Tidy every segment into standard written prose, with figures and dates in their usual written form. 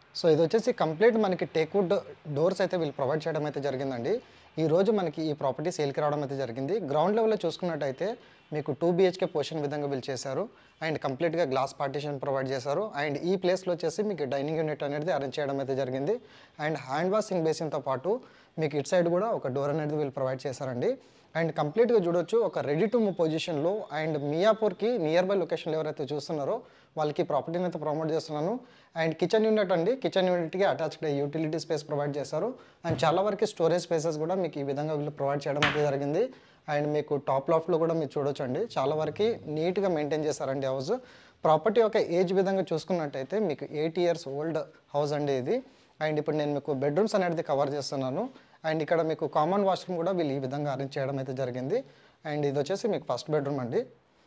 So ఇదొచ్చేసి complete మనకి teakwood doors అయితే వీళ్ళు ప్రొవైడ్ చేయడం అయితే జరిగిందండి. ఈరోజు మనకి ఈ ప్రాపర్టీ సేల్‌కి రావడం అయితే జరిగింది. గ్రౌండ్ లెవెల్‌లో చూసుకున్నట్టయితే మీకు 2 బీహెచ్‌కే పోర్షన్ విధంగా వీళ్ళు చేశారు. అండ్ కంప్లీట్‌గా గ్లాస్ పార్టిషన్ ప్రొవైడ్ చేశారు. అండ్ ఈ ప్లేస్‌లో వచ్చేసి మీకు డైనింగ్ యూనిట్ అనేది అరేంజ్ చేయడం అయితే జరిగింది. అండ్ హ్యాండ్ వాషింగ్ బేసిన్‌తో పాటు మీకు ఇటు సైడ్ కూడా ఒక డోర్ అనేది వీళ్ళు ప్రొవైడ్ చేశారండి. అండ్ కంప్లీట్‌గా చూడొచ్చు ఒక రెడీ టు మూవ్ పొజిషన్‌లో అండ్ మియాపూర్‌కి నియర్ బై లొకేషన్‌లో ఎవరైతే చూస్తున్నారో వాళ్ళకి ప్రాపర్టీని అయితే ప్రమోట్ చేస్తున్నాను. అండ్ కిచెన్ యూనిట్ అండి. కిచెన్ యూనిట్‌కి అటాచ్డ్ యూటిలిటీ స్పేస్ ప్రొవైడ్ చేశారు. అండ్ చాలా వరకు స్టోరేజ్ స్పేసెస్ కూడా మీకు ఈ విధంగా వీళ్ళు ప్రొవైడ్ చేయడం అయితే జరిగింది. అండ్ మీకు టాప్ లాఫ్ట్‌లో కూడా మీరు చూడొచ్చండి. చాలా వరకు నీట్‌గా మెయింటైన్ చేశారండి హౌస్. ప్రాపర్టీ యొక్క ఏజ్ విధంగా చూసుకున్నట్టయితే మీకు 8 ఇయర్స్ ఓల్డ్ హౌస్ అండి ఇది. అండ్ ఇప్పుడు నేను మీకు బెడ్‌రూమ్స్ అనేది కవర్ చేస్తున్నాను. అండ్ ఇక్కడ మీకు కామన్ వాష్‌రూమ్ కూడా వీళ్ళు ఈ విధంగా అరేంజ్ చేయడం అయితే జరిగింది. అండ్ ఇదొచ్చేసి మీకు ఫస్ట్ బెడ్‌రూమ్ అండి.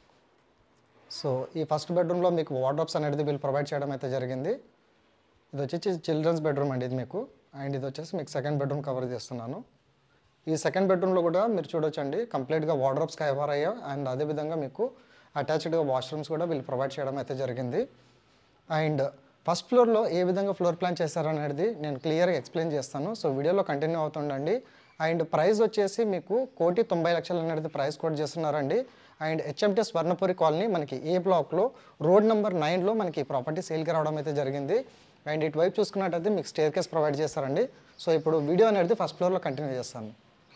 సో ఈ ఫస్ట్ బెడ్‌రూమ్‌లో మీకు వార్డ్‌రోబ్స్ అనేది వీళ్ళు ప్రొవైడ్ చేయడం అయితే జరిగింది. ఇదొచ్చేసి చిల్డ్రన్స్ బెడ్‌రూమ్ అండి ఇది మీకు. అండ్ ఇదొచ్చేసి మీకు సెకండ్ బెడ్‌రూమ్ కవర్ చేస్తున్నాను. ఈ సెకండ్ బెడ్‌రూమ్‌లో కూడా మీరు చూడొచ్చండి కంప్లీట్‌గా వార్డ్‌రోబ్స్ కవర్ అయ్యాయి. అండ్ అదేవిధంగా మీకు అటాచ్డ్‌గా వాష్‌రూమ్స్ కూడా వీళ్ళు ప్రొవైడ్ చేయడం అయితే జరిగింది. అండ్ ఫస్ట్ ఫ్లోర్‌లో ఏ విధంగా ఫ్లోర్ ప్లాన్ చేశారనేది నేను క్లియర్‌గా ఎక్స్‌ప్లెయిన్ చేస్తాను. సో వీడియోలో కంటిన్యూ అవుతుండండి. అండ్ ప్రైస్ వచ్చేసి మీకు 1,90,00,000 అనేది ప్రైస్ కోట్ చేస్తున్నారండి. అండ్ హెచ్ఎంటీ స్వర్ణపురి కాలనీ మనకి ఏ బ్లాక్‌లో రోడ్ నంబర్ 9లో మనకి ప్రాపర్టీ సేల్‌కి రావడం అయితే జరిగింది. అండ్ ఇటువైపు చూసుకున్నట్టయితే మీకు స్టేర్‌కేస్ ప్రొవైడ్ చేస్తారండి. సో ఇప్పుడు వీడియో అనేది ఫస్ట్ ఫ్లోర్‌లో కంటిన్యూ చేస్తాను.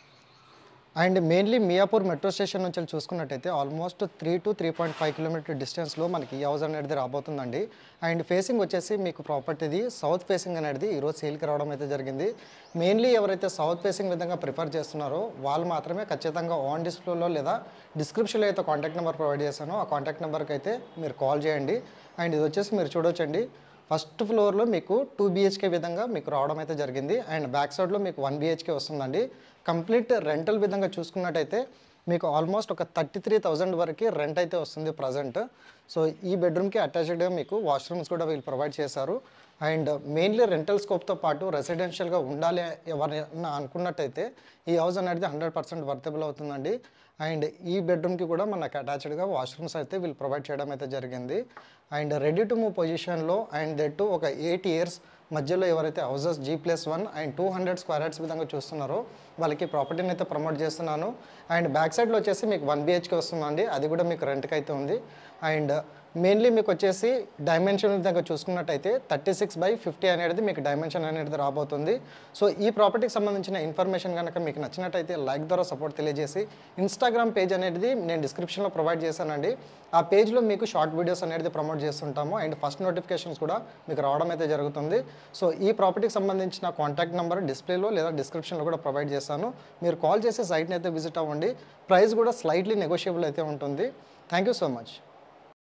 And mainly Miyapur metro station నుంచి చూసుకున్నట్టయితే ఆల్మోస్ట్ 3-3.5 కిలోమీటర్ డిస్టెన్స్లో మనకి ఈ హౌస్ అనేది రాబోతుందండి. అండ్ ఫేసింగ్ వచ్చేసి మీకు ప్రాపర్టీది సౌత్ ఫేసింగ్ అనేది ఈరోజు సేల్కి రావడం అయితే జరిగింది. మెయిన్లీ ఎవరైతే సౌత్ ఫేసింగ్ విధంగా ప్రిఫర్ చేస్తున్నారో వాళ్ళు మాత్రమే ఖచ్చితంగా ఆన్ డిస్ప్లేలో లేదా డిస్క్రిప్షన్లో అయితే కాంటాక్ట్ నెంబర్ ప్రొవైడ్ చేశానో ఆ కాంటాక్ట్ నెంబర్కి అయితే మీరు కాల్ చేయండి. అండ్ ఇది వచ్చేసి మీరు చూడొచ్చండి ఫస్ట్ ఫ్లోర్లో మీకు 2 బీహెచ్కే విధంగా మీకు రావడం అయితే జరిగింది. అండ్ బ్యాక్ సైడ్లో మీకు 1 బీహెచ్కే వస్తుందండి. కంప్లీట్ రెంటల్ విధంగా చూసుకున్నట్టయితే మీకు ఆల్మోస్ట్ ఒక 33,000 వరకు రెంట్ అయితే వస్తుంది ప్రజెంట్. సో ఈ బెడ్రూమ్కి అటాచ్డ్గా మీకు వాష్రూమ్స్ కూడా వీళ్ళు ప్రొవైడ్ చేశారు. అండ్ మెయిన్లీ రెంటల్ స్కోప్తో పాటు రెసిడెన్షియల్గా ఉండాలి ఎవరైనా అనుకున్నట్టయితే ఈ హౌస్ అనేది 100% వర్తబుల్ అవుతుందండి. అండ్ ఈ బెడ్రూమ్కి కూడా మనకు అటాచ్డ్గా వాష్రూమ్స్ అయితే వీళ్ళు ప్రొవైడ్ చేయడం అయితే జరిగింది. అండ్ రెడీ టు మూవ్ పొజిషన్లో అండ్ దట్ ఒక 8 ఇయర్స్ మధ్యలో ఎవరైతే houses G+1 and 200 square yards విధంగా చూస్తున్నారో వాళ్ళకి ప్రాపర్టీని అయితే ప్రమోట్ చేస్తున్నాను. అండ్ బ్యాక్ సైడ్లో వచ్చేసి మీకు 1 బీహెచ్కే వస్తుందండి. అది కూడా మీకు రెంట్కి అయితే ఉంది. అండ్ మెయిన్లీ మీకు వచ్చేసి డైమెన్షన్ విధంగా చూసుకున్నట్టయితే 36/50 అనేది మీకు డైమెన్షన్ అనేది రాబోతుంది. సో ఈ ప్రాపర్టీకి సంబంధించిన ఇన్ఫర్మేషన్ కనుక మీకు నచ్చినట్టయితే లైక్ ద్వారా సపోర్ట్ తెలియజేసి ఇన్స్టాగ్రామ్ పేజ్ అనేది నేను డిస్క్రిప్షన్లో ప్రొవైడ్ చేశానండి. ఆ పేజ్లో మీకు షార్ట్ వీడియోస్ అనేది ప్రమోట్ చేస్తుంటాము. అండ్ ఫస్ట్ నోటిఫికేషన్స్ కూడా మీకు రావడం అయితే జరుగుతుంది. సో ఈ ప్రాపర్టీకి సంబంధించిన కాంటాక్ట్ నెంబర్ డిస్ప్లేలో లేదా డిస్క్రిప్షన్లో కూడా ప్రొవైడ్ చేశాను. మీరు కాల్ చేసి సైట్ని అయితే విజిట్ అవ్వండి. ప్రైస్ కూడా స్లైట్లీ నెగోషియబుల్ అయితే ఉంటుంది. Thank you so much.